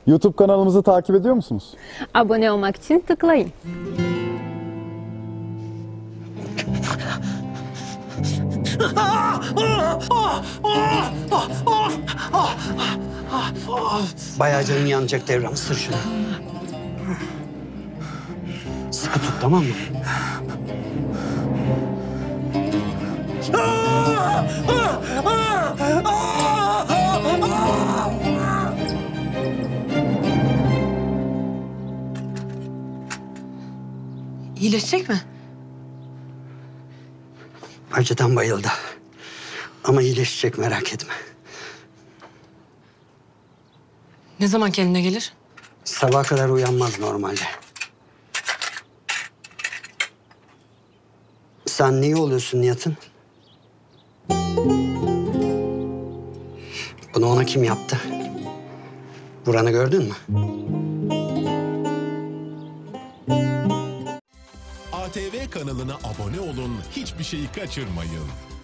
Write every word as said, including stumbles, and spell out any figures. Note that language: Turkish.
YouTube kanalımızı takip ediyor musunuz? Abone olmak için tıklayın. Bayağı canın yanacak Devrem, ısır şunu. Sıkı tut, tamam mı? İyileşecek mi? Acıdan bayıldı. Ama iyileşecek, merak etme. Ne zaman kendine gelir? Sabaha kadar uyanmaz normalde. Sen niye oluyorsun Nihat'ın? Bunu ona kim yaptı? Buranı gördün mü? A T V kanalına abone olun, hiçbir şeyi kaçırmayın.